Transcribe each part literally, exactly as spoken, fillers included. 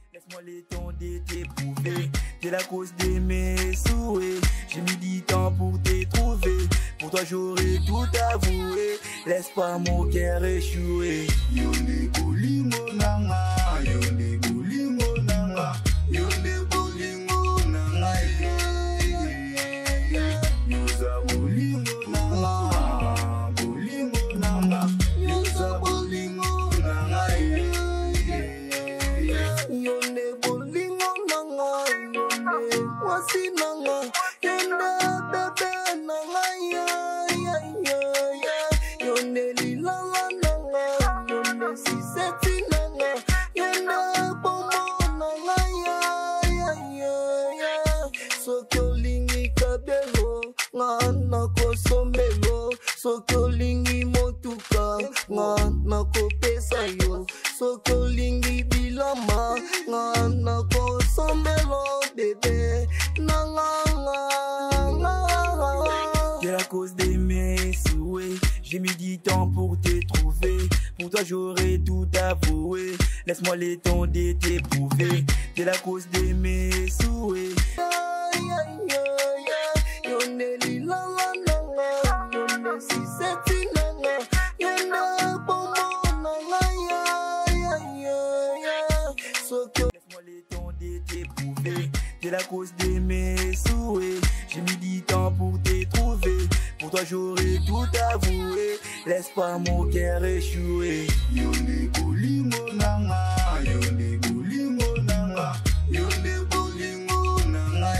Laisse-moi le temps de t'éprouver. T'es la cause de mes souhaits. J'ai mis du temps pour te trouver. Pour toi j'aurais tout avoué. Laisse pas mon cœur échouer. Yone bolingo nanga, yone bolingo nanga, yone bolingo nanga, yuza bolingo nanga, bolingo nanga, yuza bolingo nanga, yone bolingo nanga, yone wasi nanga, yone bebe nanga, ya ya ya ya, yone lilala nanga, yone siseti nanga, yone bomo nanga, ya ya ya ya, sokolingi kabelo, ngana kosombelo, sokolingi motuka, ngana kopesa yo, sokolingi bilama, ngana kosombelo, bébé, nanga nga. T'es la cause de mes souhaits. J'ai mis du temps pour te trouver. Pour toi j'aurais tout avoué. Laisse-moi le temps de t'éprouver. T'es la cause de mes souhaits. Yone lilala nanga, yone siseti nanga, yone bomo nanga, ya ya ya ya, soko. Laisse-moi le temps de t'éprouver. T'es la cause de mes souhaits. J'ai mis du temps pour te trouver. Pour toi j'aurais tout avoué. Laisse pas mon cœur échouer. yone bolingo nanga, yone bolingo nanga, yone bolingo nanga,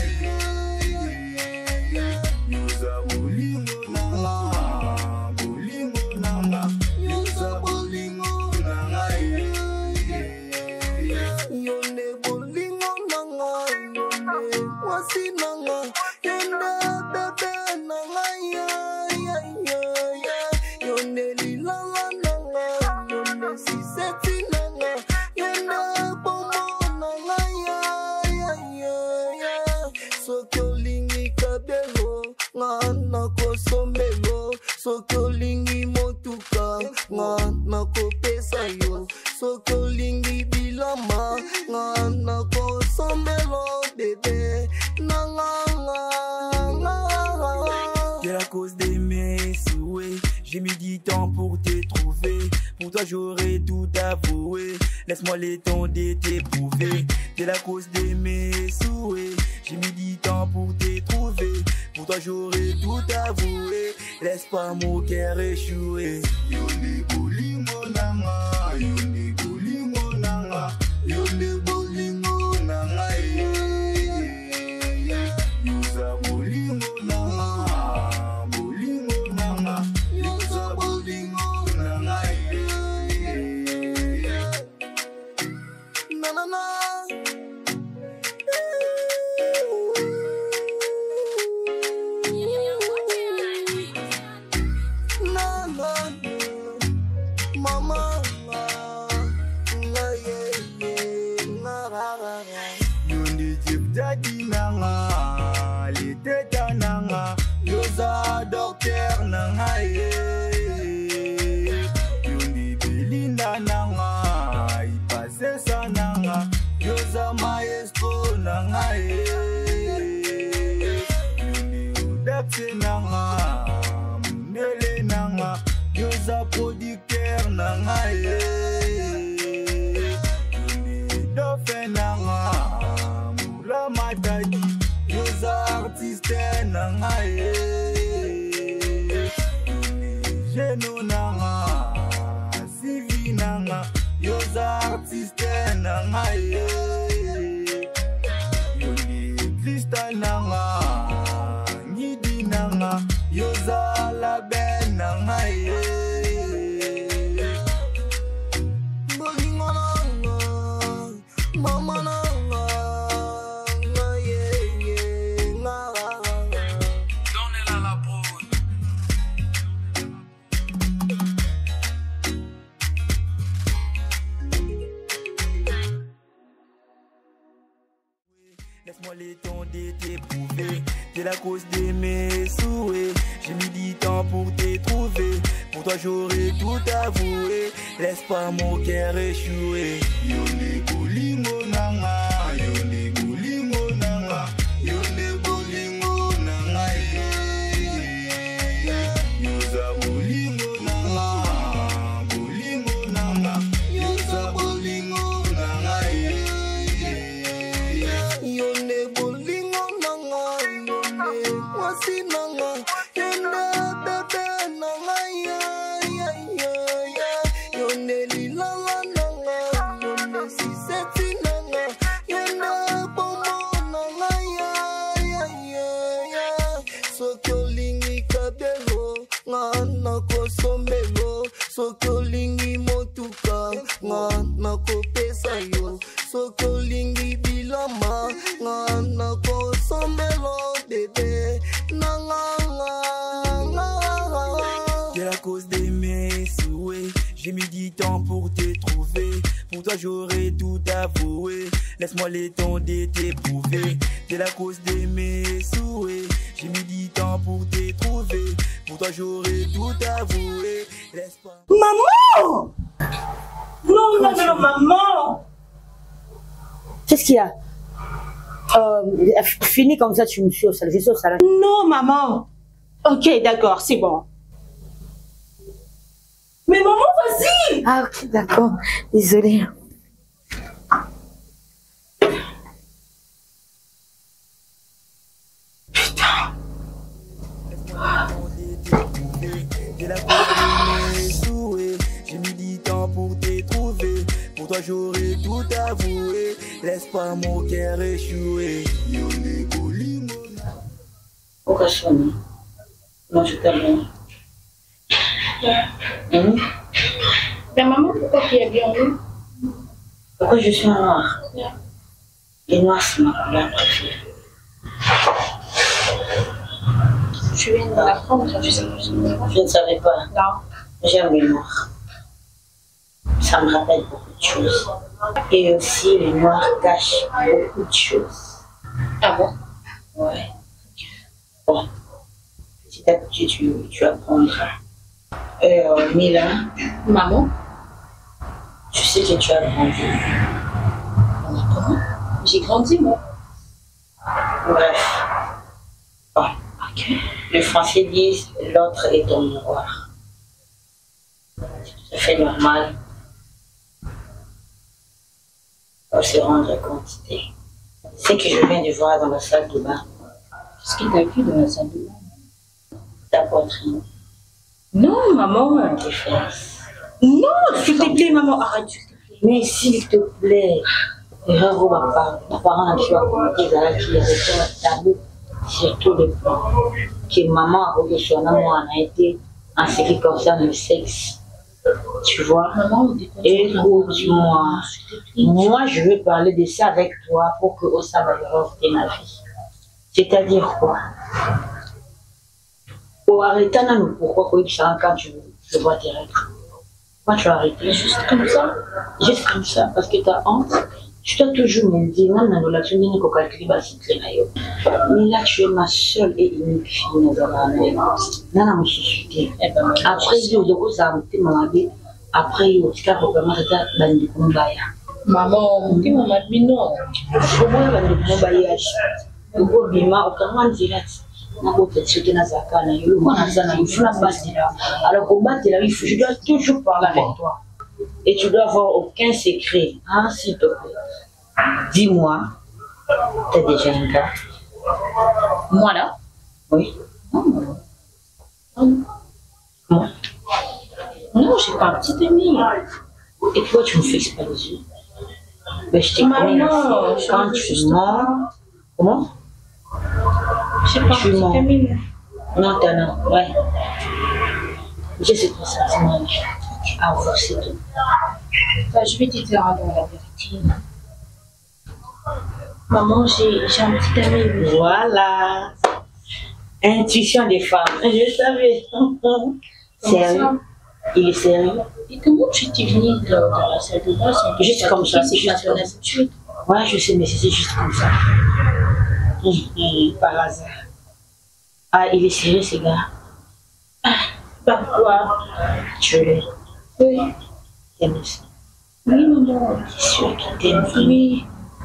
yuza bolingo nanga, bolingo nanga, yuza bolingo nanga, Yone bolingo nanga, yone wasi nanga, yone bebe nanga, ya ya ya ya, yone lilala nanga, yone siseti nanga, yone bomo nanga, ya ya ya ya, sokolingi kabelo, ngana kosombelo, sokolingi motuka, ngana kopesa yo, sokolingi bilama, ngana kosombelo, bébé, nanga nga nga. T'es la cause de mes souhaits. J'ai mis du temps pour te trouver. Pour toi j'aurais tout avoué. Laisse-moi le temps de t'éprouver. T'es la cause de mes souhaits. J'ai mis du temps pour te trouver. Pour toi j'aurais tout avoué. Laisse pas mon cœur échouer. yone bolingo nanga, yone bolingo nanga, yone bolingo nanga, yuza bolingo nanga, bolingo nanga, yuza bolingo nanga, Na na na. Na na na. Mama nga nga ye ye nga ra ra ra. yone jib jadi nanga, liteta nanga, yuza docteur nanga, yone belinda nanga, ipasesa nanga, yuza maestro nanga, yone udapse nanga, munele nanga, yuza producteur nanga, yone dofe nanga, mula matadi, yuza artiste nanga, yone geno nanga, sivi nanga, yuza artiste nanga, yone cristal nanga, ngidi nanga, yuza label nanga, Bolingo nanga, mama nanga nga ye ye nga ra ra ra. Donnez-la la prod. Laisse-moi le temps de t'éprouver. T'es la cause de mes souhaits. J'ai mis du temps pour te trouver. Pour toi j'aurais tout avoué. Laisse pas mon cœur échouer. Yone bolingo nanga, yone bolingo nanga, yone bolingo nanga, yoza bolingo nanga, bolingo nanga, yoza bolingo nanga, yone bolingo nanga, yone mwasi nanga, yone bebe nanga, ya ya ya ya, yone lilala nanga, yone siseti nanga, yone bomo nanga, ya ya ya ya, soki olingi kabelo, nga nakosombelo, soki olingi motuka, nga nakopesa yo, soki olingi bilamba, nga nakosombelo, bebe nanga nga nga. T'es la cause de mes souhaits. J'ai mis du temps pour te trouver. Pour toi j'aurais tout avoué. Laisse-moi le temps de t'éprouver. T'es la cause de mes souhaits. J'ai mis du temps pour te trouver. Pour toi j'aurais tout avoué. Laisse pas. Maman! Non, non, non, maman! Qu'est-ce qu'il y a? euh, Fini comme ça, tu me suis au salon. Je suis au salon. Non, maman! Ok, d'accord, c'est bon. Mais maman, vas-y! Ah, ok, d'accord. Désolée. Putain! T'es la cause de mes souhaits. J'ai mis du temps pour te trouver. Pour toi j'aurais tout avoué. Laisse pas mon cœur échouer. yone bolingo. Pourquoi je sonne? Non, je t'aime. Hum? Mais maman, pourquoi tu es bien vu? Pourquoi je suis en noir? Les noirs, c'est ma couleur préférée. Tu viens de l'apprendre, tu sais plus. Je ne savais pas. Non. J'aime les noirs. Ça me rappelle beaucoup de choses. Et aussi, les noirs cachent beaucoup de choses. Ah bon? Ouais. Bon. Petit à petit, tu, tu apprendras. Euh, Mila, Maman? tu sais que tu as grandi. Comment? J'ai grandi, moi. Bref. Bon. Ok. Les Français disent l'autre est ton miroir. C'est tout à fait normal. Pour se rendre compte de ce que je viens de voir dans la salle de bain. Qu'est-ce qu'il t'a vu dans la salle de bain? Ta poitrine, Non, maman. tes fesses. Non, s'il te plaît, maman, arrête. Mais s'il te plaît, bravo papa, mes parents qui ont commenté là qui avec un tabou sur tous les plans. Que maman a reçu moi a été en ce qui concerne le sexe. Tu vois? Maman, Écoute-moi. Moi, je veux parler de ça avec toi pour que Ossa va de ma vie. C'est-à-dire quoi? Pour arrêter, non, pourquoi quand tu veux voir tes règles? Pourquoi tu as arrêté? juste comme ça. Juste comme ça, parce que tu as honte. Tu dois toujours me dire, non, non, là, tu n'es pas calculé, mais là, tu es ma seule et unique fille, non, non, non, je suis après, je dois ça, après, je dois vraiment ça, ben, du coup, baya. Maman, tu m'as dit non. Je vois, ben, du coup, baya. Je vois, bima, au comment dire, na bote sauter na zaka na yo moi na sana il faut la battre là alors pour battre là il faut je dois toujours parler avec toi et tu dois avoir aucun secret hein s'il te plaît dis-moi t'as déjà un gars? Moi là? Oui. Non, maman. Non. Moi? Non, j'ai pas un petit ami. Et toi tu me fixes pas les yeux? Ben je t'ai connu quand tu mens. Comment? J'ai pas un petit ami. Non, t'as non, ouais. J'ai ce sentiment. Ah, vous, c'est tout. Bah, je vais te dire alors la vérité. Maman, j'ai un petit ami. Oui. Voilà. Intuition des femmes. Je savais. Sérieux? Il est sérieux? Et comment tu t'es venue dans, dans la salle de bain? Juste comme ça, c'est juste comme ça. Ouais, je sais, mais c'est juste comme ça. Par hasard. Ah, il est sérieux, ce gars. Ah, pourquoi? Tu l'aimes. Oui. T'aimes ça? Oui, maman. C'est sûr qu'il t'aime. Oui.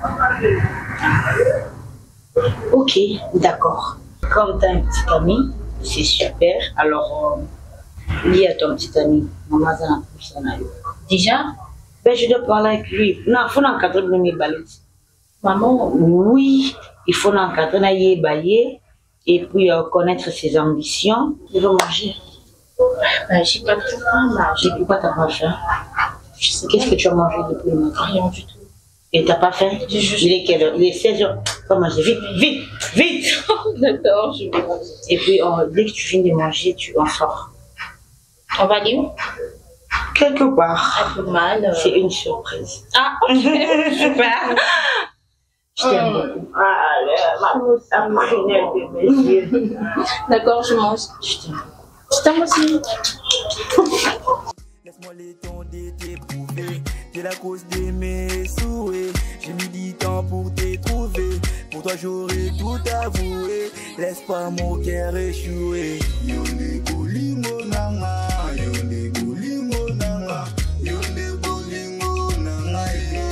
Ok, d'accord. Comme tu as un petit ami, c'est super. Alors, euh, dis à ton petit ami, maman, ça n'a plus ça. Déjà, ben, je dois parler avec lui. Non, il faut l'encadrer pour mes balettes. Maman, oui, il faut l'encadrer, il bailler et puis euh, connaître ses ambitions. Il va manger. Ben, j'ai pas trop faim, là. J'ai plus pas ta pas faim. Qu'est-ce que tu as mangé depuis le matin? Rien du tout. Et t'as pas faim? Il est quelle heure? Il est seize heures. Va manger vite, vite, vite. D'accord, je vais manger. Et puis, euh, dès que tu finis de manger, tu en sors. On va aller où? Quelque part. Un peu mal. Euh... C'est une surprise. Ah, ok. Super. Je t'aime beaucoup. Ah, ma prunelle de mes yeux. D'accord, je mange. Je t'aime. Je t'aime aussi. Laisse-moi les temps t'éprouver. T'es la cause de mes souhaits. J'ai mis du temps pour te trouver. Pour toi j'aurais tout avoué. Laisse pas mon cœur échouer. Yone bolingo nanga, yone bolingo nanga, yone bolingo nanga,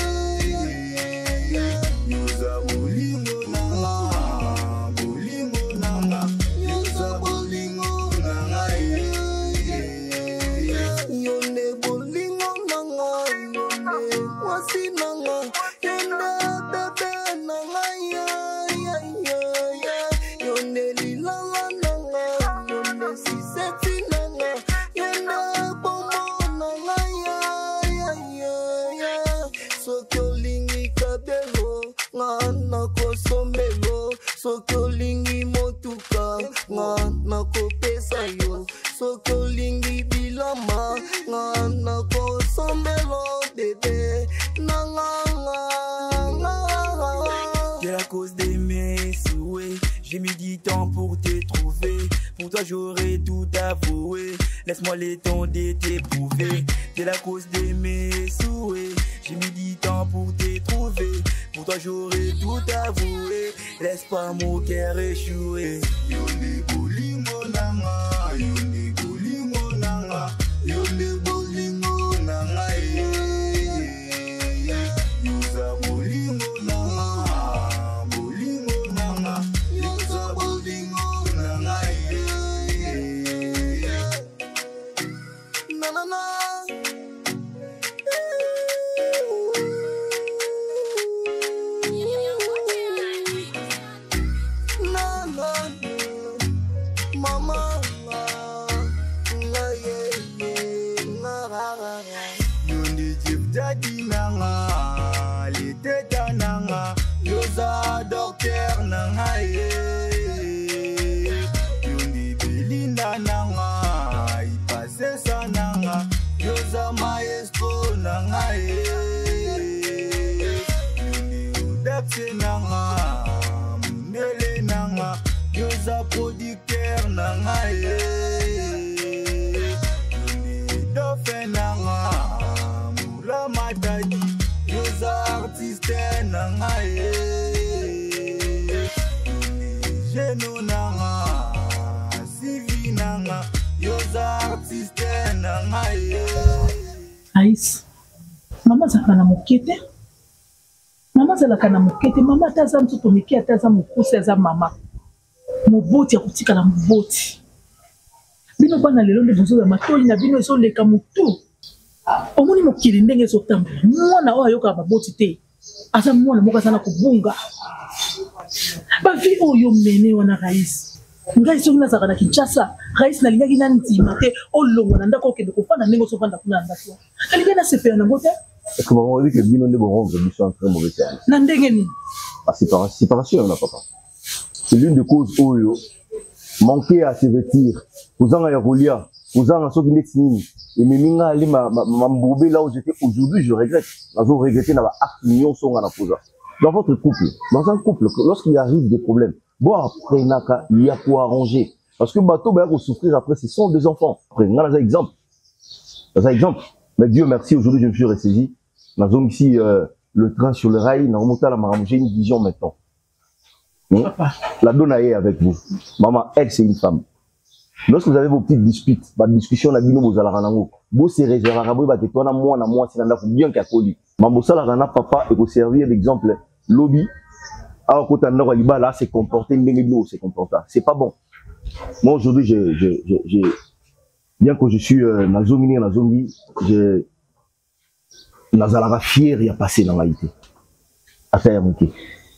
yoza bolingo nanga, bolingo nanga, yoza bolingo nanga, Yone bolingo nanga, yone wasi nanga, yone bebe nanga, ya ya ya ya, yone lilala nanga, yone siseti nanga, yone bomo nanga, ya ya ya ya. Sokolingi kabelo, ngana kosombelo, sokolingi motuka, ngana kopesa yo, sokolingi bilama, ngana kosombelo, bébé, nanga T'es la cause de mes souhaits. J'ai mis du temps pour te trouver. Pour toi j'aurais tout avoué. Laisse-moi les temps de t'éprouver. T'es la cause de mes souhaits. J'ai mis du temps pour te trouver. Pour toi j'aurais tout avoué. Laisse pas mon cœur échouer. yone bolingo nanga, yone bolingo nanga, yone bolingo nanga, yoza bolingo nanga, bolingo nanga, yoza bolingo nanga, na na na. Na na mama na ye ye na ra ra ra. yone jif jadi nanga, le teta nanga, yoza docteur nanga, yone belinda nanga, ipase sa nanga, yoza maestro nanga, yone udapse nanga, munele nanga, yoza producteur nanga, yone dofe nanga, mura matadi, yoza artiste nanga, yone geno nanga, sivi nanga, yoza artiste nanga, Aïs, maman zalaka na mokete. Maman zalaka na mokete. Maman ataza mtoto miki ataza mokuse aza mama. Moboti ya kutika na moboti. Bino bana lelo nde bozo ya matoli na bino ezo leka mutu. Omoni mokili ndenge ezo tambola. Mwana oyo ayoka baboti te. Aza mwana moko azana kobunga. Ba vi oyo mene wana Raïs. Ngai soki nazaka na Kinshasa, Raïs nalingaki na ndima te olongo na ndako okende kofanda ndenge osofanda kuna na ndako. Nalingai na sepela nango te. Est-ce que maman dit que bino nde bon rendre mission en très mauvais terme? Na ndenge nini? Ah, séparation, séparation na papa. C'est l'une des causes oyo. Manquer à se vêtir. Vous en avez rolia. Vous en avez soki ndeti nini. Et meminga ali ma ma mbobé là où j'étais aujourd'hui, je regrette. Nazo regretter na ba acte mignon songa na posa. Dans votre couple, dans un couple, lorsqu'il arrive des problèmes, bon après naka, il y a pour arranger. Parce que bateau va souffrir après, ce sont des enfants. Après, on a un exemple. Dans un exemple. Mais Dieu merci, aujourd'hui je me suis ressaisi. Nous avons ici euh, le train sur le rail, nous remontons à la maramouche, j'ai une vision maintenant. Hmm? La donne est avec vous. Maman, elle, c'est une femme. Lorsque vous avez vos petites disputes, votre discussion, vous allez vous se réserver, vous allez moi, moi, moi, c'est bien qu'à coller. Maman, ça, la papa, et vous servir d'exemple. Lobby, alors quand on a là, c'est comporté, c'est comporté. C'est pas bon. Moi, aujourd'hui, je, je, je, je, bien que je suis euh, Nazomini, Nazomi, je, Nazalara fier, il y a passé dans la réalité. À faire monter.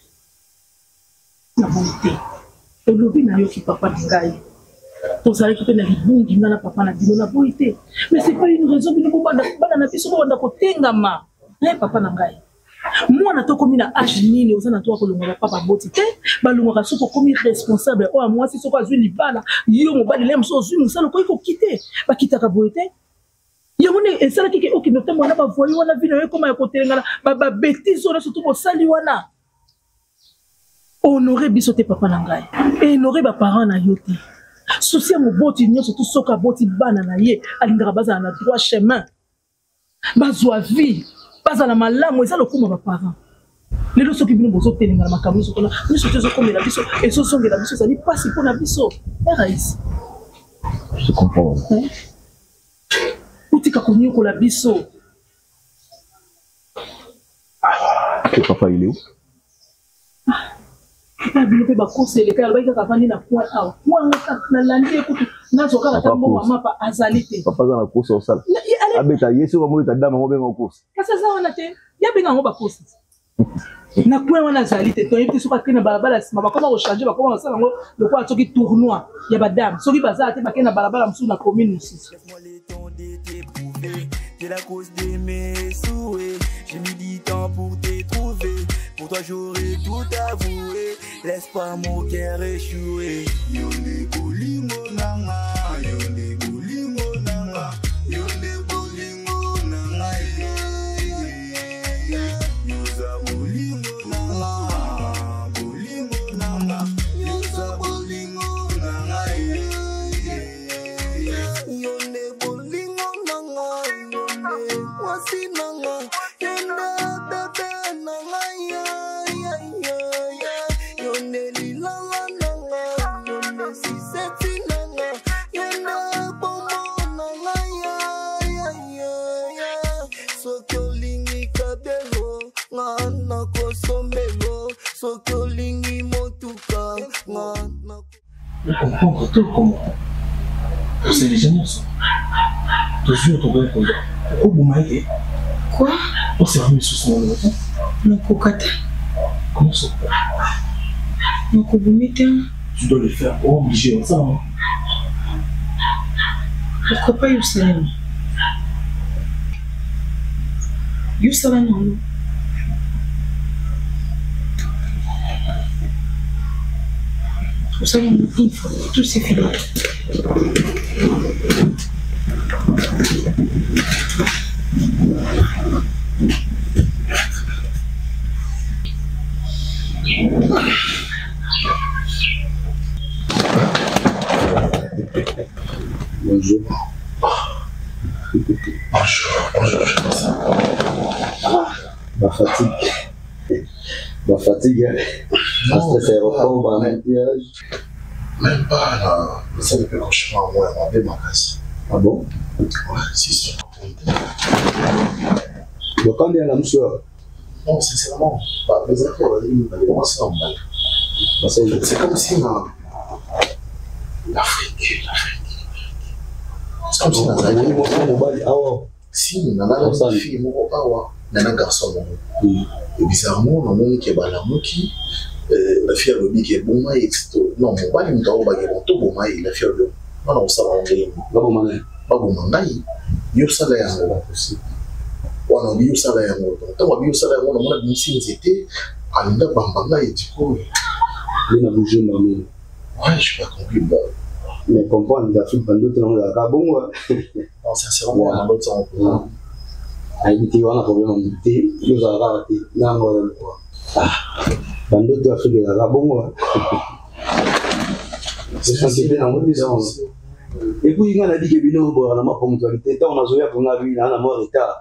La bonté. Le lobby n'a eu qui papa de Gaï. Pour ça, il y a des bons qui n'ont pas la bonté. Mais ce n'est pas une raison pour nous pas de côté. Papa n'a Gaï. Moi, je suis comme un âge nini, je suis comme un papa botité, je suis comme un responsable. Oh, moi, si je suis un libala, je suis un libala, je suis un libala, je suis quitter. Je quitter la beauté. Il y a un seul qui est OK, notamment, on a voyé, on a vu, comment il y a côté, ma bêtise, on a surtout au saliwana. Honorer bisoté papa nangai. Et honorer mes parents na yote. Souci mon boti, nous surtout soka boti bana na ye, alingara baza na droit chemin. Bazwa vie. Pas la malamu, ça le coup mes parents. Les gens qui viennent bozo telinga na makamu sokona, nous surtout zo comme la biso et so songe la biso ça dit pas si pour la biso. Eraïs. Je comprends. Utika konyo ko la biso. Et papa il est où? Papa bino pe ba conseiller ka ba ka fandi na point out. Moi ngaka na landi ekutu na zoka ka tambo mama pa azalité. Papa za na course au sala. Abeta yeso ba mo ta dama mo benga course. Kasa za wana te. Ya benga ngo ba course. Na point wana azalité to yeti soka kina balabala sima ba koma ko changer ba koma sala ngo le quoi soki tournoi ya ba dame. Soki baza te ba kena balabala msu na commune six. C'est la cause de mes souhaits. J'ai mis du temps pour te trouver. Pour toi j'aurais tout avoué. Laisse pas mon cœur échouer. Yone bolingo nanga, yone bolingo nanga, yone bolingo nanga, yoza bolingo nanga, bolingo nanga, yoza bolingo nanga, yone bolingo nanga, yone wasi nanga, yone bebe nanga, ya ya ya ya, yone lilala nanga, yone siseti nanga, yone bomo nanga, ya ya ya ya, soki olingi kabelo, ngana kosombelo, soki olingi motuka, ngana. Je comprends tout comment. C'est les gens ça. Toujours ton bon combat. Pourquoi vous m'avez Quoi? On s'est remis sous son nom. Non, Kokata. Comment ça? Non, Kobumita. Tu dois le faire. Oh, obligé, ça. Hein? Pourquoi pas Youssalam? Youssalam, non. Vous savez, une fois, tout c'est fini. Bonjour. Bonjour, bonjour, je pense. Ma fatigue. Ma fatigue. Ma stress aéroport, ma maquillage. Même pas là. Ça depuis quand je suis en moi, on va ma casse. Ah bon? Ouais, c'est sûr. Donc quand il y a la mousseur? Non, sincèrement, bah, mes affaires, ils vont commencer en bas. C'est comme si dans l'Afrique, l'Afrique. C'est comme si dans la vie, si dans la fille, mon papa, dans un garçon, et bizarrement, on a un qui est balamuki, la fille a le qui est bon, et non, mon papa, il me dit, bon, bon, la fille a le non, non, ça va en gagner. Pas bon, man. Pas bon, man. Il y a ça là, c'est pas possible. On a vu ça là, on a vu ça là, on a vu si c'était à l'endroit bambanga et du coup, il a bougé, maman. Ouais, je suis pas compris. Mais comprendre l'Afrique, dans d'autres langues, c'est bon, non, sincèrement, dans d'autres langues. Haïti, on a un problème en Haïti, il y a un raté, non, quoi. Ah, dans d'autres Afrique, il y a un bon, c'est facile dans votre maison. Et puis, il y a dit que Bino, on a ma ponctualité, on a joué pour la vie, on a mort et tard.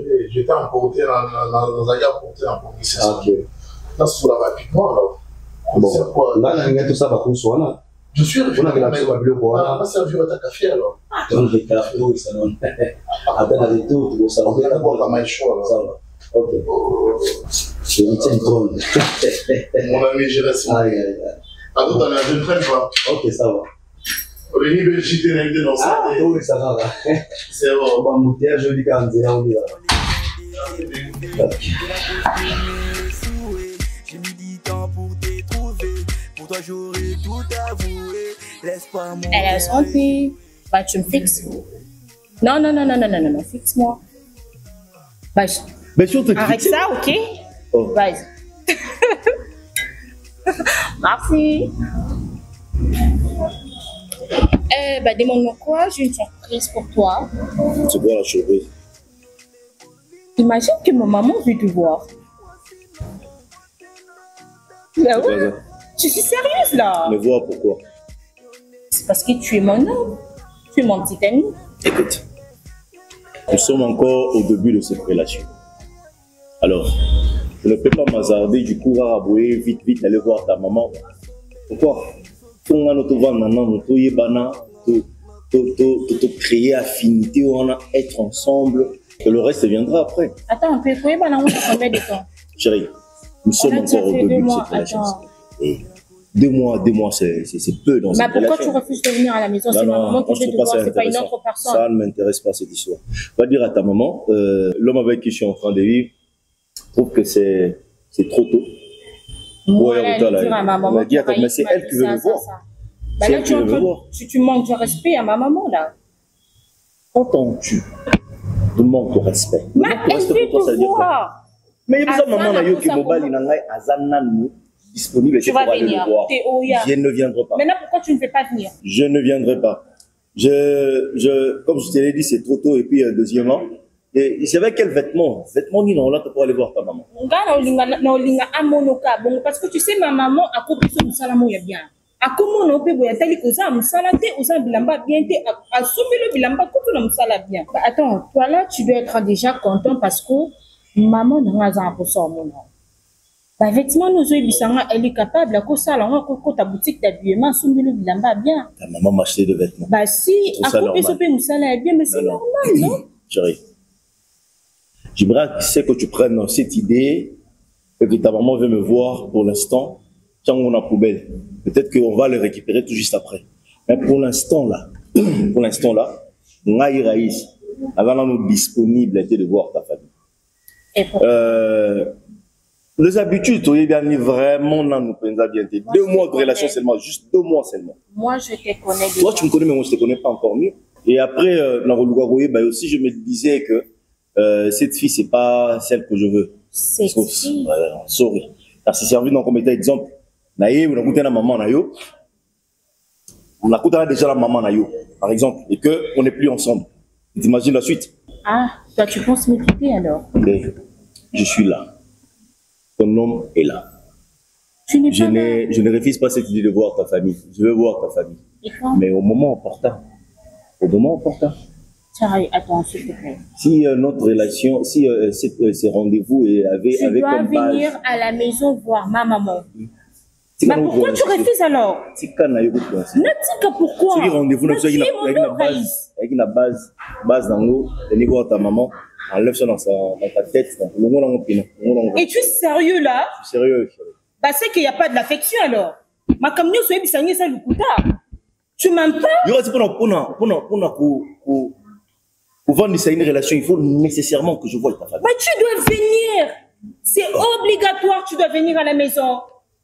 J'étais emporté dans la portée en commission. Là, sur la rapidement, alors. Bon, là, on a tout ça par contre, soit je suis on a la bleu on va pas servir à ta café alors. On fait café au salon. Après la retour, au salon. On va boire la maille chaude. Ça va. Ok. C'est une petite drôle. Mon ami, j'ai resté. Aïe, aïe, aïe. Attends, je ne traîne pas. Ok, ça va. On est niveau J T N dans ça. Ah, oui, ça va. C'est bon. On va monter à joli quand on est là. J'ai mis du temps pour te trouver. Pour toi, j'aurais tout avoué. Laisse pas mon. Elle a senti. Bah, tu me fixes. Non, non, non, non, non, non, non, fixe-moi. Bah, je... Mais si on te arrête ça, ok? Oh. Vas-y. Merci. Euh, bah, demande-moi quoi? J'ai une surprise pour toi. C'est quoi la surprise? Imagine que ma maman veut te voir. Bah C'est ouais. quoi ça? Je suis sérieuse là. Mais voir pourquoi? C'est parce que tu es mon homme. Tu es mon petit ami. Écoute, nous sommes encore au début de cette relation. Alors, je ne peux pas m'hasarder du coup à rabouer vite, vite, aller voir ta maman. Pourquoi? Pour nous te voir maintenant, nous te yébana, te créer affinité, on a être ensemble, que le reste viendra après. Attends, on peut écouter bah, on a combien de temps? Chérie, nous sommes encore au début de cette relation. Et deux mois, deux mois, c'est peu dans cette relation. Mais pourquoi tu refuses de venir à la maison? C'est ma maman qui veut te voir, c'est pas une autre personne. Ça ne m'intéresse pas cette histoire. Va dire à ta maman, euh, l'homme avec qui je suis en train de vivre, trouve que c'est trop tôt. Moi, ouais, elle dire à ma maman, dit à ta, mais c'est elle qui veut me voir. Bah là, tu, tu, tu manques de respect à ma maman, là. Entends-tu de manque de respect? Mais elle veut te voir. Mais il y a besoin de maman qui mobile disponible tu vas pour aller venir. le voir. Je ne viendrai pas. Maintenant, pourquoi tu ne veux pas venir? Je ne viendrai pas. Je, je, comme je te l'ai dit, c'est trop tôt. Et puis, euh, deuxièmement, et c'est avec quel vêtement? Vêtements ni non, là, pour aller voir ta maman. Parce que tu sais, ma maman a coupé son salamon bien. A comment on peut voir tali aux âmes salate aux âmes bilamba bien à soumer le bilamba tout le sala bien. Attends, toi là, tu dois être déjà content parce que maman n'a pas un peu ça mon nom. Bah vêtements nous bisanga elle est capable à ça là on a ta boutique d'habillement soumer le bilamba bien. Ta maman m'a acheté des vêtements. Bah si, à couper ce peu sala bien mais c'est normal non? Chérie. J'aimerais que tu prennes cette idée et que ta maman veut me voir pour l'instant. Tiens, on a poubelle. Peut-être qu'on va le récupérer tout juste après. Mais pour l'instant là, pour l'instant là, Ngaï Raïs, avant nous disponible de voir ta famille. Euh, les habitudes, tu es bien vraiment dans nous bien deux mois de relation seulement, juste deux mois seulement. Moi je te connais déjà. Toi tu me connais mais moi je te connais pas encore mieux. Et après euh, dans le bah aussi je me disais que euh, cette fille c'est pas celle que je veux. C'est fille. Euh, sorry. Ça s'est servi dans comme état exemple. Naïe, on a goûté la maman naïo. On a goûté déjà la maman naïo, par exemple, et que on n'est plus ensemble. T'imagines la suite? Ah, toi tu penses me quitter alors? Mais je suis là. Ton homme est là. Tu n'es je pas ne, je ne refuse pas cette idée de voir ta famille. Je veux voir ta famille. Mais au moment opportun. Au moment opportun. Charlie, attends, s'il te plaît. Si euh, notre relation, si euh, euh, ces rendez-vous avec tu avec dois comme venir base, à la maison voir ma maman. Mais pourquoi tu refuses alors? Tika na yoko quoi. Tika pourquoi? Si rendez-vous avec la base, avec la base, base dans l'eau, le niveau de ta maman, enlève ça dans sa dans ta tête, dans le monde en pino. Et tu es sérieux là? Je suis sérieux. Bah c'est qu'il y a pas de l'affection alors. Ma camion soit bisangé ça le kuta. Tu m'aimes pas? Yo c'est pour pour pour pour pour pour vendre une relation, il faut nécessairement que je voie ta famille. Mais tu dois venir. C'est obligatoire, tu dois venir à la maison.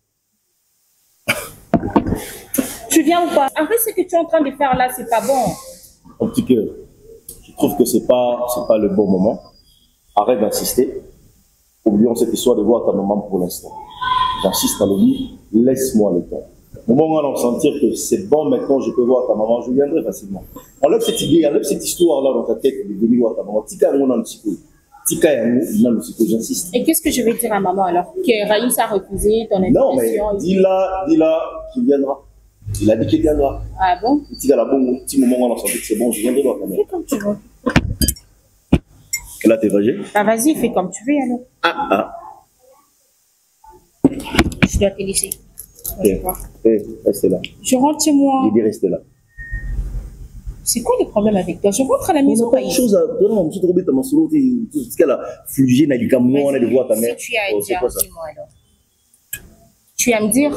Tu viens ou pas? Arrête ce que tu es en train de faire là, c'est pas bon. Un petit peu. Je trouve que c'est pas, c'est pas le bon moment. Arrête d'insister. Oublions cette histoire de voir ta maman pour l'instant. J'insiste à le dire, laisse-moi le temps. Au moment où on va sentir que c'est bon maintenant, je peux voir ta maman, je viendrai facilement. Enlève cette idée, enlève cette histoire-là dans ta tête de venir voir ta maman. Tika on a le psycho. Tika on a le psycho, j'insiste. Et qu'est-ce que je vais dire à maman alors? Que Raïs a refusé ton invitation? Non, mais dis-la, dis-la qu'il viendra. Il a dit qu'il viendra. Ah bon? Tika là, bon, petit moment où on a senti que c'est bon, je viendrai voir ta maman. Fais comme tu veux. Et là, t'es vagé? Ah vas-y, fais comme tu veux alors. Ah, ah. Je dois te laisser. Eh, eh, restez là. Je rentre chez moi. J'ai dit restez là. C'est quoi le problème avec toi? Je rentre à la maison. Pas une chose à donner, on me trouve dans ma solo, tout ce qu'elle a flugé, n'a dit qu'à moi, on a des voix ta mère. Si tu as à dire, dis-moi alors. Tu as à me dire?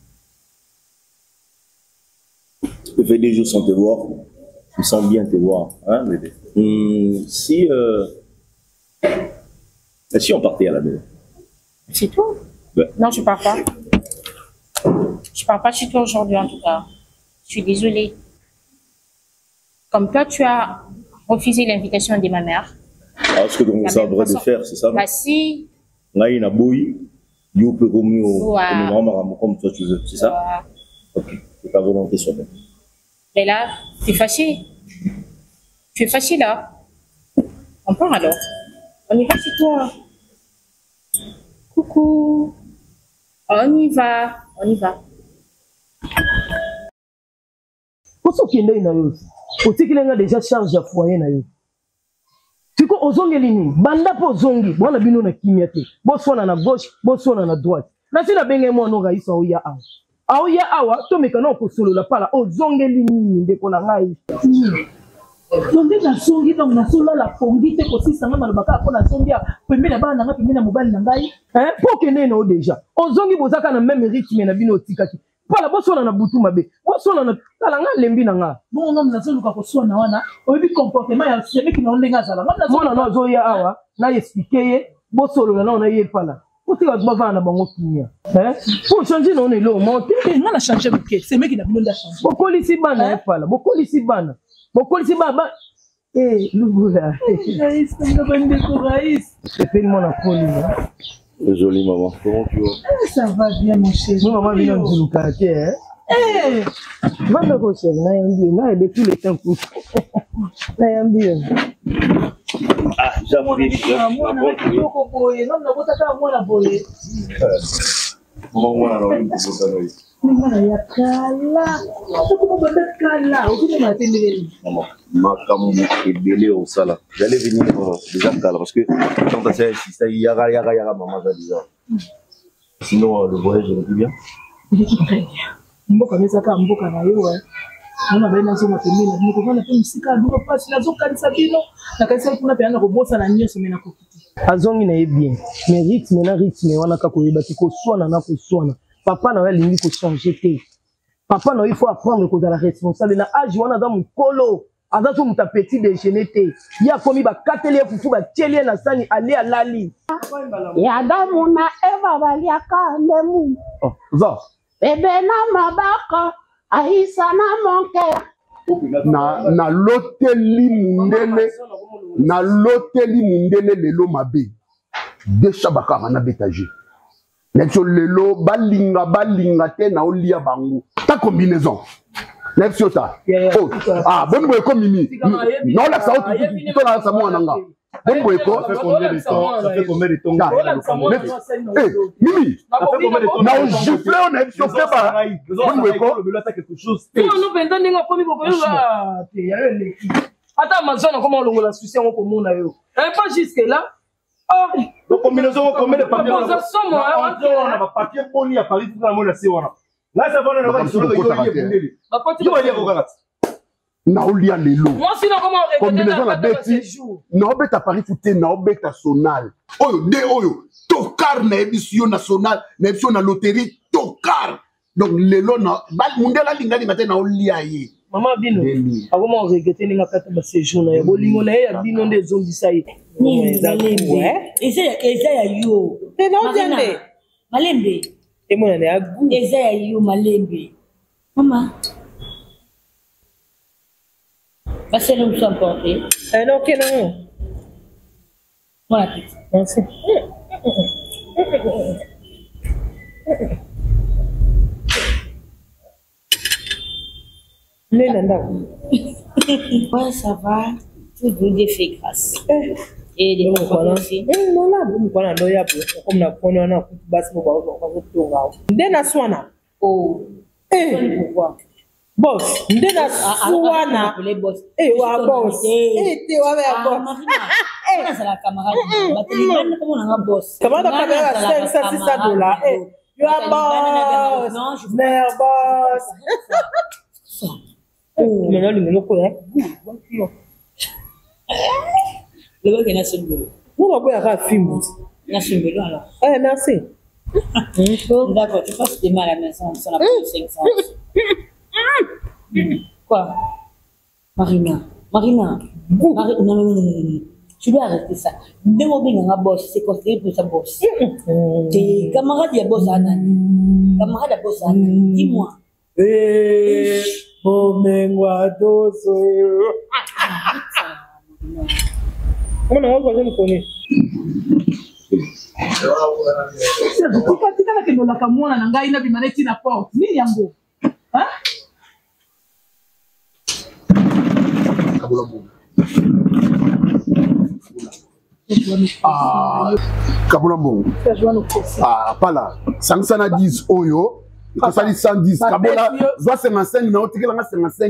Ça fait des jours sans te voir. Je me sens bien te voir, hein, bébé. Hum, si, euh... si on partait à la maison. C'est tout? Ouais. Non, je pars pas. Je pars pas chez toi aujourd'hui en tout cas. Je suis désolée. Comme toi, tu as refusé l'invitation de ma mère. Ah, est-ce que donc ça vrai de faire, c'est ça? Bah si. Là, il y a boy, you peux comme Ouais. comme toi tu veux, c'est ça? Ouais. Ok, c'est ta volonté sur elle. Mais là, tu es fâché. Tu es fâché là. On part alors. On y va chez toi. Coucou. On y va. On y va. Pourquoi tu es là? Aussi qu'il a déjà chargé à foyer na yo. Tu ko ozongeli ni banda po zongi bona bino na kimia te. Boswana na gauche, boswana na droite. Na sina benge mo no raisa o ya awa. Awa ya awa to mekana ko solo la pala ozongeli ni ndeko na ngai. Donde na zongi donc na solo la pongi te ko sisa ngama lobaka ko na zongi pembe na bana nga pembe na mobali na ngai. Hein? Po ke ne no déjà. Ozongi bozaka na même rythme na bino tikaki. Pala boswana na butu mabe. Boswana na tala nga lembi na nga. Bon non na zoluka ko swana wana. Oyebi comportement ya sebe ki na ondenga zala. Mona na zo ya awa na expliquer ye bosolo na na ye pala. Otika bava na bango kimia. Hein? Pour changer non le monte. Nga na changer buke. C'est meki na bino nda changer. Bokoli si bana ye pala. Bokoli si bana. Bokoli si baba. Eh lubula. Raïs nga bande ko Raïs. C'est tellement la folie. Jolie maman, comment tu vas? Eh, ça va bien mon chéri. Moi maman vient de nous cacher hein. Eh, vanda ko chéri na yambi na ebe tous les temps. Na yambi. Ah, j'apprécie. Moi na ko boye, non na bota ka moi na boye. Maman moi na robi ko bota no. Mwana ya kala. Ko bota kala, o ko ma tendeli. Maman, ma kamu ebele au sala. J'allais venir euh, déjà kala parce que quand tu sais si ça yara yara yara maman ça déjà. Sinon euh, le voyage est bien. Il est très bien. Mboka mesa ka mboka na yo hein. Mama bana so ma pembe na bino ko na pe musika duka passe na zo kanisa bino. Na kanisa kuna pe ana ko bosa na nyoso mena ko kiti. Azongi na ye bien. Mais rythme na rythme wana ka ko yeba ki ko swana na ko swana. Papa na lingi ko changer te. Papa na il faut apprendre ko la responsable na âge wana za mukolo. Aza so muta petit déjeuner te. Ya komi ba katele fufu ba tielie na sani ali alali. Ya damu na Eva baliaka ndemu. Oh, za. Bebe na mabaka ahisa na monke. Na na loteli mundele na loteli mundele lelo mabe. Desha bakama na betager. Nexo lelo balinga balinga te na olia bango. Ta combinaison. Nexo ta. Oh, ah, bon boy comme mimi. Non la ça tu tu la ça moi nanga. Bon boy ko ça fait combien de temps? Ça fait combien de temps? Eh, mimi. Ça fait combien de temps? Na gifler on a chauffé ba. Bon boy ko le là quelque chose. Non non benda ninga komi boko yo la. Te ya le. Ata mazona comment longola souci on ko mona yo. Eh pas jusque là. Ah, donc combinaison combien de papiers? On a somme hein. On a papier poni à Paris pour la monnaie c'est on a. Là ça va on a sur le yoye. Ba poti ba yego galat. Na olia lelo. Moi sinon comment on combinaison la beti. Na obeta Paris fouté na obeta sonal. Oyo de oyo tokar na émission nationale, na émission na loterie tokar. Donc lelo na bal mundela linga linga te na olia ye. Maman bino. Agoma on regrette ninga kata ba séjour na ya bolingo na ya bino nde zombi sai. Ni malembe. Eza eza ya yo. Te no jende. Malembe. E mona ne agu. Eza ya yo malembe. Mama. Passez nous sommes portés. Eh non, ok non. Voilà petite. Merci. Ouais, ça va. Tout Dieu fait grâce. Et des bonnes aussi. Eh, non, là, vous me connaissez, comme la première, on a tout basse pour voir tout là. Ndena swana. Oh. Eh, pourquoi? Boss, ndena swana. Eh, wa boss. Eh, te wa wa boss. Eh, ça la camarade. Batterie, comment on a boss? Comment on a caméra cinq cents six cents dollars? Eh. You are boss. Non, je Mère boss. Mais là, le quoi hein? Le gars qui est sur le boulot. Nous, on va faire un film. Il est sur le boulot alors. Eh, merci. D'accord, tu passes demain à la maison, ça n'a pas de cinq cents. Quoi? Marina, Marina, Marina, non, non, non, non, tu dois arrêter ça. Demandez à un boss, c'est considéré pour sa boss. Tes camarades, il y a boss à Nani. Camarade, il y a boss à Nani. Dis-moi. Eh, oh, mais moi, dos. Comment on va me connaître? Tika ke nolaka mwana na ngai na bimaneti na porte. Nini yango? Hein? Ah, Kabula Mbongo. Ah, pas là. Sangsana dix Oyo. Kasali cent dix. Kabola, doit cinquante-cinq, mais on tire la cinquante-cinq.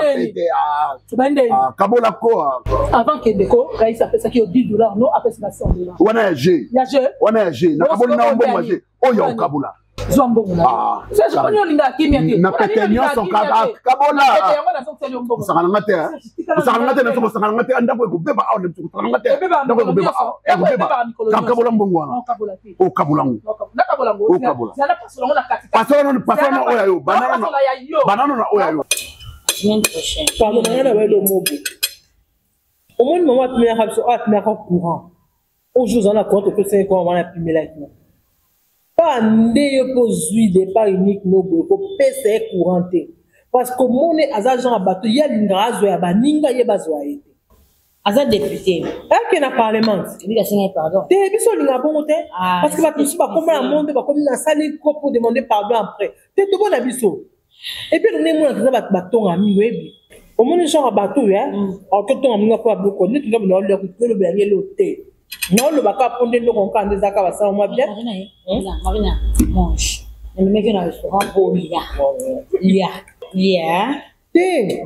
Ah, Kabola quoi? Avant que déco, Raïs a fait ça qui est dix dollars, non, après c'est cent dollars. On a G. Il y a G. On a G. Na Kabola na Mbongo G. Oyo au Kabola. Zambongo. Ah. C'est je connais linga kimi ati. Na petenyo son Kabola. Kabola. Osaka ngate. Osaka ngate na osaka ngate anda ko beba au nemtu osaka ngate. Na ko beba. E ko beba. Kabola Mbongo wana. O Kabola ngo. Na Kabola ngo. O Kabola. Zala pasolo na kati. Pasolo na pasolo na oya yo. Banana na. Banana na oya yo. Semaine prochaine. Pardon, on a le mot. Au moins, maman, tu m'as dit que tu m'as courant. Aujourd'hui, on a compte que c'est quoi on a pu mettre là. Pas ne pas zuider pas unique no go pèse couranté parce que mon agent abato ya lingrazo ya baninga ye bazwaite aza député ah que na parlement il a signé pardon te biso linga bongo te parce que ba tous ba comme la monde ba comme na sali ko pour demander pardon après te to bona biso et puis on est moins que ba batonga mi webi au moins genre abato ya en que ton aminga ko aboko ni tu dois le ko le bien loté. Non, le baka pondé le roncan des acabas, ça moi bien. Marina, Marina, mange. Le mec est dans le restaurant pour Lia. Lia. Lia. T'es.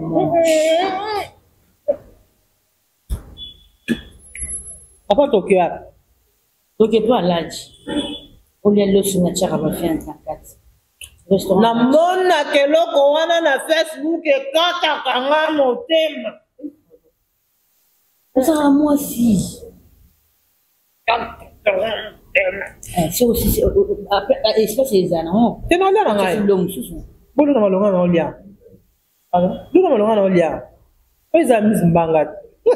Papa, ton cœur. Donc, il doit l'âge. On lui a le signature à faire un trente-quatre. Restaurant. Na mona que loko wana na Facebook et kata kanga mon thème. Ça à moi aussi. C'est aussi espèce des anneaux. C'est non là là. Long sous. Bon dans malonga na olia. Alors, nous dans malonga na olia. Les amis mbanga.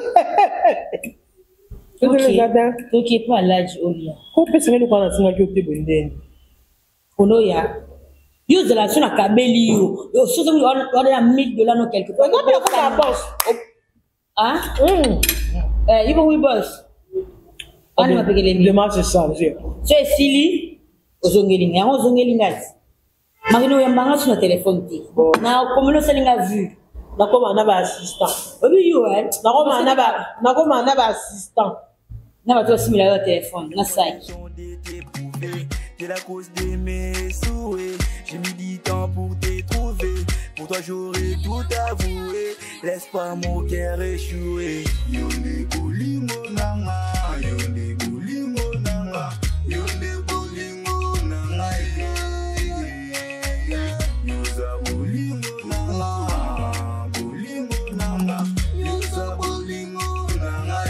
Ok. Ok, pas l'âge olia. Ko pesa ngelo kwa na singa kyote bondeni. Ono ya. Yo de la zone à Kabeli yo. Yo so on on a mille dollars no quelque part. Non mais la boss. Hein? Euh, il va oui boss. On va payer les le match est changé. C'est Sili, Ozongelinga, Ozongelinga. Marino Yambanga sur le téléphone. Na comme le selinga vu. Na comme on a assistant. Oui yo hein. Na comme on a na comme on a assistant. Na va toi similaire au téléphone, na sac. C'est la cause de mes souhaits. J'ai mis du temps pour te trouver. Pour toi j'aurais tout avoué. Laisse pas mon cœur échouer. Yone bolingo nanga, yone bolingo nanga, yone bolingo nanga, yuza bolingo nanga, bolingo nanga, yuza bolingo nanga,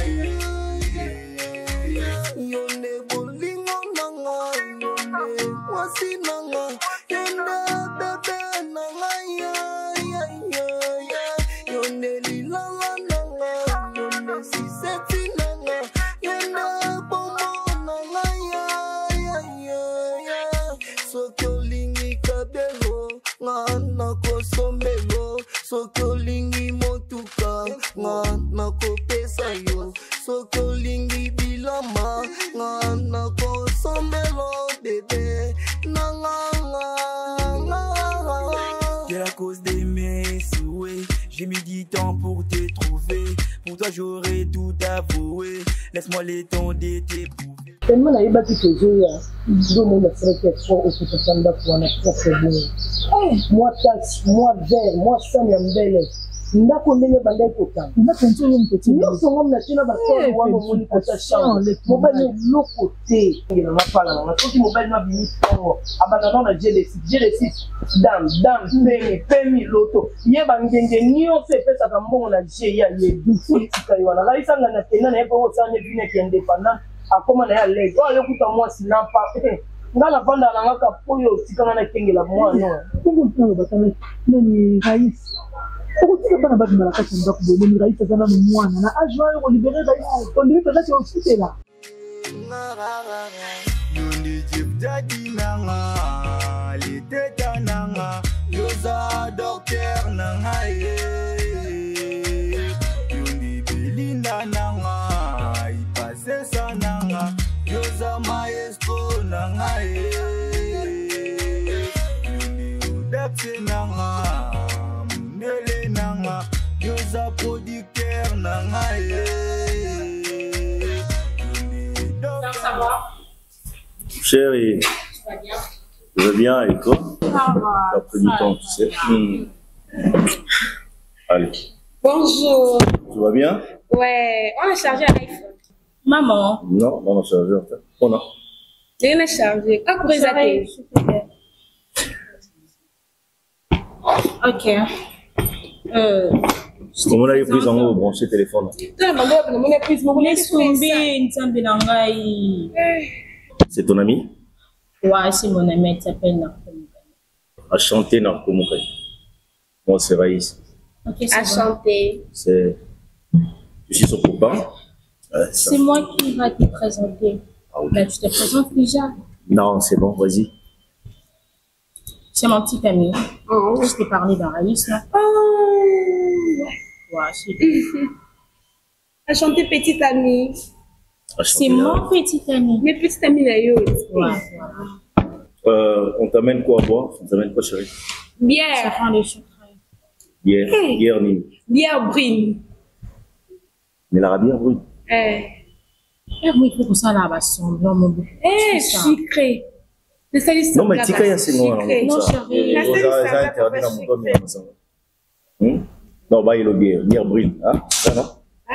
yone bolingo nanga, yone wasi nanga, yone bebe nanga, ya ya ya ya, yone lilala nanga, yone siseti nanga, yone bomo nanga, ya ya ya ya, sokolingi kabelo, ngana kosombelo, sokolingi motuka, ngana kopesa yo, sokolingi bilama, ngana kosombelo, bébé, nanga C'est la cause de mes souhaits. J'ai mis du temps pour te trouver. Pour toi j'aurais tout avoué. Laisse-moi le temps de t'éprouver. Tellement la yeba qui te joue, donne la sélection au Kutanda pour un accès c'est bon. Moi taxe, moi vert, moi ça n'y a belle. ndako ndenge banda ekotanga nyonso ngo natina basolo wana omoni kota chambre mobali eloko te ngena mapala nanga soki mobali mabimi ntongo abandana na g d six g d six dam dam pemi pemi loto ye bangenge nyonso epesaka mbongo na g ya yebi etika ye wana kalisanga na tenda na ye mpongo osala ne bino eke indépendant akoma na ye alege oyo alekuta mwasi nampa nga na vanda na ngaka oyo otikanga na kengela mwana oyo batana nani raisi okotika bana babimala kati ya ndako boye nani raisi aza nano mwana na age oyo kolibere raisi ondimi mpenza ti osutela Yondi Jeff Daddy nanga, li teta nanga, yoza docteur nanga ye. Yondi Belinda nanga, ipase sa nanga, yoza maestro nanga ye. Yondi Udaxe nanga, Munele nanga, yoza producteur nanga ye. Ça va? Chérie, tu vas bien et toi? Ça va. T'as pris du temps, tu sais. Hmm. Allez. Bonjour. Tu vas bien? Ouais, on a chargé l'iPhone. Maman. Non, on a chargé en fait. On a. On a chargé. Ah, pour les Ok. Euh. Comment on a pris en haut, branché téléphone? Laisse tomber, Nzambe Nangai. C'est ton ami? Ouais, c'est mon ami, il s'appelle Narko Moukai. À chanter Narko Moukai. Moi, c'est Raïs. Ok, à chanter. C'est. Je suis son copain. Ouais, c'est moi qui va te présenter. Ah, okay. Là, tu te présentes déjà? Non, c'est bon, vas-y. C'est mon petit ami. Oh. Je t'ai parlé dans Raïs, là. Oh. Ouais, c'est à chanter petite amie. C'est mon petit ami. Mes petites amies d'ailleurs. Ouais, voilà. Euh, on t'amène quoi à boire? On t'amène quoi, chérie? Bière. Ça prend les sucres. Bière. Hey. Bière Nîmes. Bière brune. Mais la bière brune. Eh. Eh oui, il faut que ça là-bas semblant, mon beau. Eh, sucré. Non, mais tu sais, c'est noir. Non, chérie. La salle, c'est interdit dans mon domaine. Hum? Non, bah, il y a bière. Bière brune. Hein? Ça, non? Ah.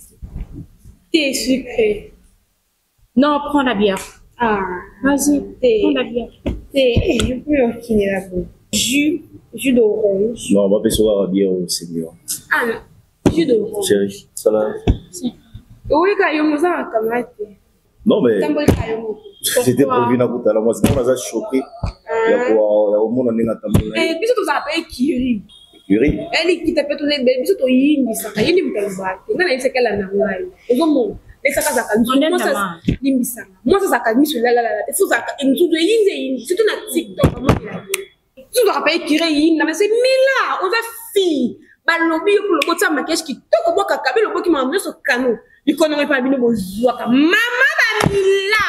Thé sucré. Non, prends la bière. Ah. Vas-y, prends la bière. Thé. Je peux enquiner la boue. Jus. Jus d'orange. Non, on va percevoir la bière au Seigneur. Ah non. Jus d'orange. Chérie, ça là. Oui, quand il y a un ça, non, mais. J'étais prévu dans la moi, c'est pas choqué. Il y a au monde en Engatambo. Eh, puis ça s'appelle Kiri. Kiri. Elle qui t'appelle tous les bébés, puis tout yindi ça. Yindi mtalibate. Non, il sait qu'elle a nangai. Et donc, les sakas à kanzu. Moi ça, limbisa. Moi ça sakani sur la la la. Il faut ça. Il nous doit yindi yindi. C'est tout na TikTok. Comment il a dit? Tu dois rappeler Kiri yindi. Mais c'est Mila. On va fille. Balobi pour le côté maquillage qui toko boka kabe le boki m'a amené sur canot. Il connaît pas bien le zoaka. Maman va Mila.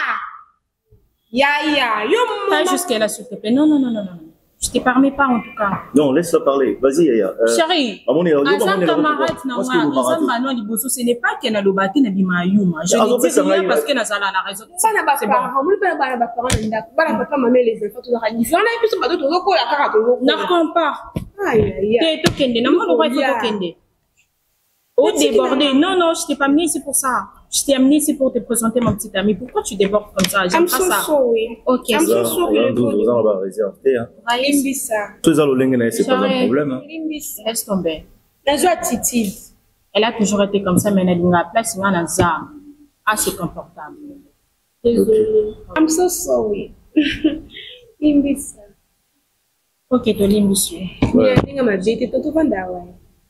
Ya ya. Yo maman. Pas jusqu'à là, s'il te plaît. Non non non non non. Je te permets pas en tout cas. Non, laisse-la parler. Vas-y, Yaya. Euh, Chérie, à mon avis, Azam camarade, ce n'est pas qu'elle a le bâti, n'a pas Mayuma. Je ne dis rien parce que Nazala a raison. Ça n'a pas de parents. On ne peut pas avoir parents. On ne peut pas maman les enfants. On a différents. On a plus de choses. On a plus de choses. N'arrête pas. Aïe aïe aïe. Tu es toqué. Non, non, il faut toquer. Oh, débordé. Non, non, je t'ai pas amené ici pour ça. Je t'ai amené ici pour te présenter mon petit ami. Pourquoi tu débordes comme ça? J'aime pas ça. Sorry. Ok. I'm so sorry. douze ans, on va réserver. Limbisa. Tous les autres, c'est pas un problème. Limbisa. Laisse tomber. La joie titille. Elle a toujours été comme ça, mais elle a la place, il y a un zam. Assez confortable. Désolée. I'm so sorry. Limbisa. Ok, de Limbisa. Ouais. Il m'a dit que tu vas d'avoir.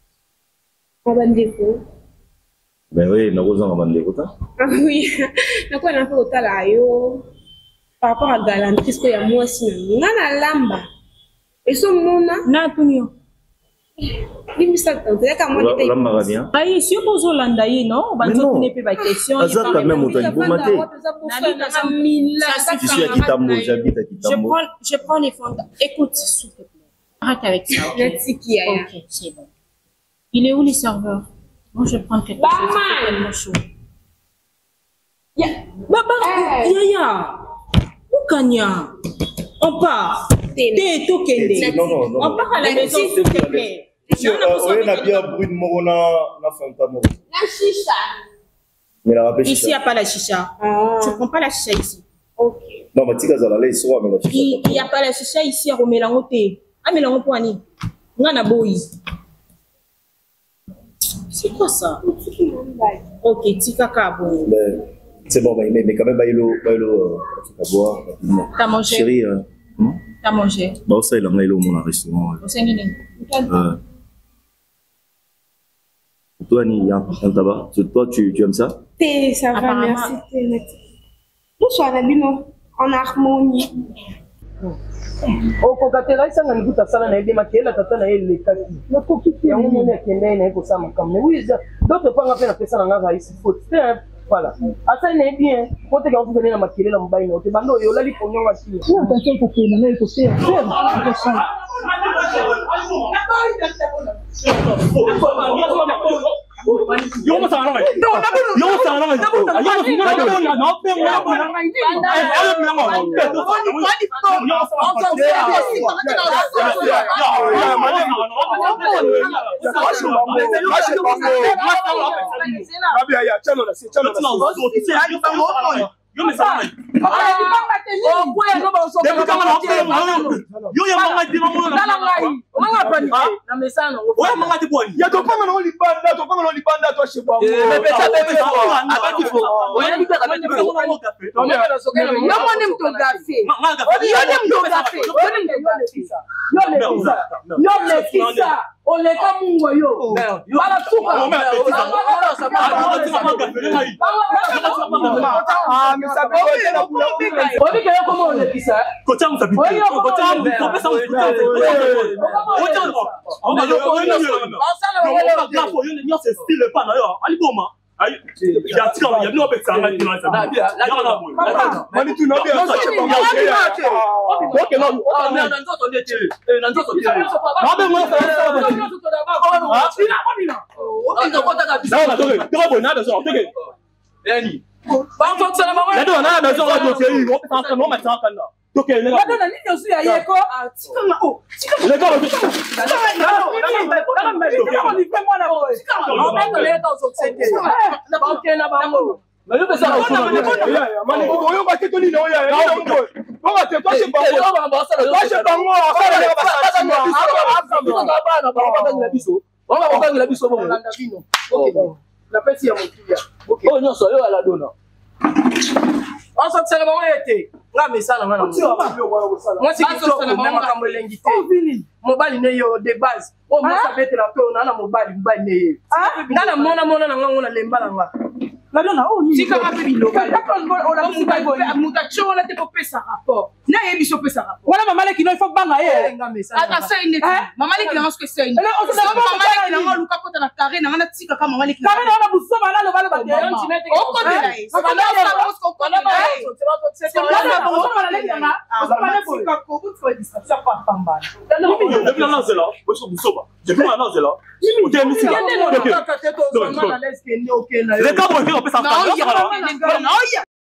On va dire quoi? Ben oui, nous avons vendu le temps. Ah oui, nous avons fait au talayo. Par rapport à galanterie, ce qu'il y a moi aussi. Nous avons lamba. Et ce monde-là. Non, tout mieux. Limbisa, tu sais comment tu es. Lamba va bien. Ah, si vous posez l'andaï, non? On va donner pas de questions. Azak quand même, on t'a dit, vous matez. Je suis à Kitambo, j'habite à Kitambo. Je prends les fonds. Écoute, s'il te plaît. Arrête avec ça. Ok, c'est bon. Il est où les serveurs? Moi, je prends quelque chose qui est tellement chaud. Ya, Baba, Yaya, Oukanya, on part. T'es Tokende. On part à la maison, s'il te plaît. Monsieur, on a bien bruit de morona, na fanta moro. La chicha. Mais la rappelle Ici, il n'y a pas la chicha. Tu ne prends pas la chicha ici. Ok. Non, mais tu as la chicha, mais la chicha. Il n'y a pas la chicha ici à Romélango. Ah, mais l'ango poani. On a boy. C'est quoi ça? Ok, tika kabo. C'est bon, mais, mais quand même, bailo, bailo, à boire. T'as mangé? Chérie, euh, hmm? T'as mangé? Bah, ça, il a au mon restaurant. C'est nini? Euh, toi, Ni, hein, tabac. Toi, tu, tu aimes ça? Thé, ça va, merci. Bonsoir, Nabino. En harmonie. okokatela isanga nikuta sala na edema kela tata na elekaki nakoki te yango moni akende na ekosala makambo mais oui d'autres panga mpe napesa na nga raisi faute te voilà asali na ye bien oteka okokende na makelela mobali na yo te bando oyo olali ponyonga ti attention kokenda na ekoseya Yo mo sana ngai. No, yo mo sana ngai. Yo mo sana ngai. No, pe mo mo ngai. Ai, ai mo ngai. Yo me sana ngai. Yo ya manga di mama na ngai. Manga pani. Na mesana. Oya manga di boni. Ya to panga no libanda, to panga no libanda to shebo. Eh, pesa te te fo. Abati fo. Oya ni pesa abati fo. No me na so kena. Yo mo nem to gafe. Yo nem to gafe. Yo nem to gafe. Yo le pisa. Yo le pisa. Ole ka mungo yo. Bala tuka. Ah, mais ça peut être Obi kaya koma ole pisa. Kocha mtabi. Kocha mtabi. Pesa mtabi. Ocha mtabi. On a yo ko yo. Osala wale wa gafo yo ni se style pa na yo. Ali boma. Ayi. Ya tika ya no pe tsanga ni na sa. Ya na bo. Mani tu no be so che pa. Okay no. Ah na na nzoto ndete. Eh na nzoto ndete. Na be mo sa. Ah, ina mami na. O nzo kota kabisa. Na na toke. Toke bo na be so. Toke. Eni. Bango tsala mama. Na do na na zo do ke yi. O pe tsanga no ma tsanga na. Toke le. Na do na ni nyosu ya yeko. Ah, tika na o. Tika. Le ka ba. Na na. Na na. Tika ni pe mo na bo. Tika. O be to le to so sente. Na ba ke na ba mo. Na yo be sa o kuna. Ya ya. Mani ko yo ba ke to ni no ya. Na o ko. Ko ba te to se ba. To se ba mo. Ko ba le ba sa mo. Ko ba ba na ba ba ngila biso. Ba ba ba ngila biso mo. Landa vino. Okay. La pesi ya mokia. Okay. Oh nyonso yo ala dona. On s'en tient vraiment été. Nga mesana ngana. Moi c'est que ça na makambo lengi te. Mobali ne yo de base. Oh moi ça bête la pe on na mobali mobali ne ye. Ngana mona mona na ngona lemba na nga. La dona oh ni. Sika ka pe biloba. On a muta muta chola te po pesa rapport. Na ye biso pesa rapport. Wala mama le kino il faut banga ye. Nga mesana. Ata ça ine. Mama le kino ngo c'est ine. On se mama le kino ngo luka kota na carré na ngana tika kama mama le kino. Carré na na buso bala lo bala ba. On connaît là. Ça va là on connaît là. C'est comme là on va aller là. On va aller pour ka ko pour distraction pas pamba. Depuis là c'est là. Moi je suis soba. Depuis là c'est là. OK monsieur. OK. Le cadre est fait on peut s'entendre. Non, il y a